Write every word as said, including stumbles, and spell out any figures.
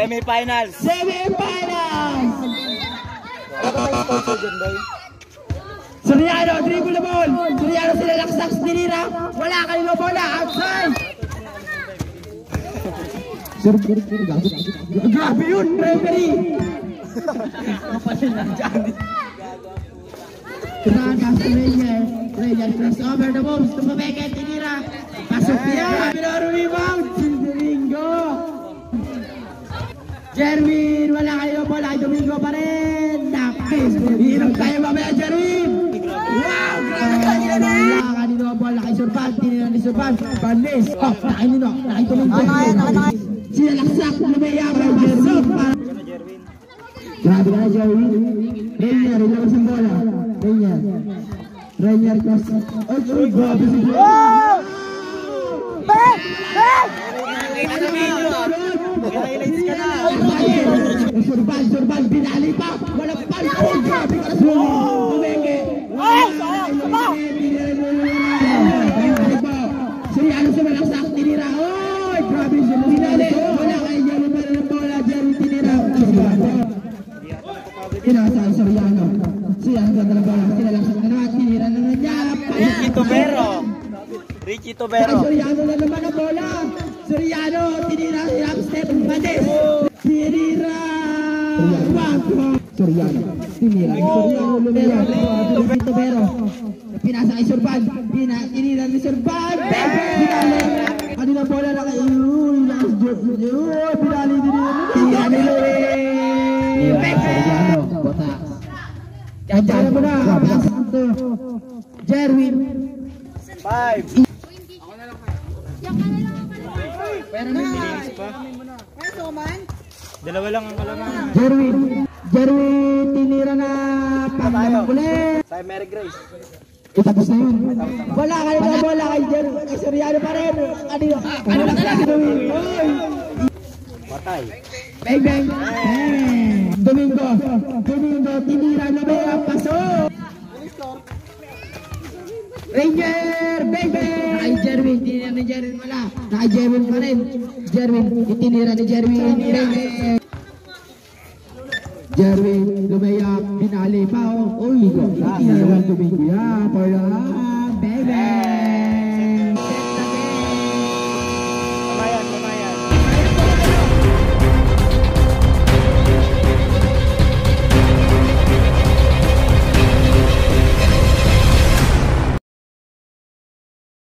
Semi-finals. Semi-finals! Soriano, dribble the ball. Soriano sila laksak, tinira. Wala kanino bola, outside. Grabe yun, referee. Kapalin lang dyan. Tinagas to Rainier. Rainier cross over the balls. Tumabeke, tinira. Pasok niya. Pinaro rebound. Domingo. Jerwin, wala kayo bola. Domingo pa rin. Nakis. Hirap tayo mamaya, Jerwin. Wow, grabe ka nila na. Wala kanino bola. Kay Surban. Tinira ni Surban. Banis. Oh, nakinino. Nakituloy. Sila laksak. Lumaya kay Jerwin. Grabe ka na, Jerwin. Rainier, ilabas ang bola. Rainier. Rainier cross. Ay, grabe si Jerwin. Wow! Back! Back! Highlights ka na. Surban, Surban, binali pa. Walang pal. Oh, grabe ka na. Tumenge. Ay, sayang. Sama. Soriano sa malaksak. Tinira. Oy, grabe siya. Binali. Wala kay Jerwin pa rin ang bola. Jerwin tinira. Inasa ang Soriano. Siya ang ganda ng bola. Sinalaksak na naman. Tinira na nangyap. Ricky Tubero. Ricky Tubero. Soriano na naman ang bola. Soriano, tinira. Hirap step. Batis. Tinira. Soriano. Tinira. Soriano lumera. Ricky Tubero. Pinasa kay Surban. Tinira ni Surban. Pinali. Ano na bola na kay Uy. Last joke. Uy, pinali din. Tinira ni Louie. Soriano. Bota. Kajala mo na. Jerwin. Five. Pero na. Pwesto man. Dalawa lang ang kalaman. Jerwin. Jerwin, tinira na. Pagkakas ulit. Sa Mary Grace. Itapos na yun. Wala kayo na bola kay Jerwin. Kay Soriano pa rin. Ano yun? Ano lang na si Jerwin? Patay. Bang, bang. Domingo. Domingo, tinira na ba yung paso? Rainier, bang, bang. Nakay Jerwin, tinira ni Jerwin wala. Nakay Jerwin pa rin. Jerwin, itinira ni Jerwin. Bang, bang. Jerwin, lumayak, binali pa. Uy, itinira naman Domingo. Yeah, para. Bang, bang.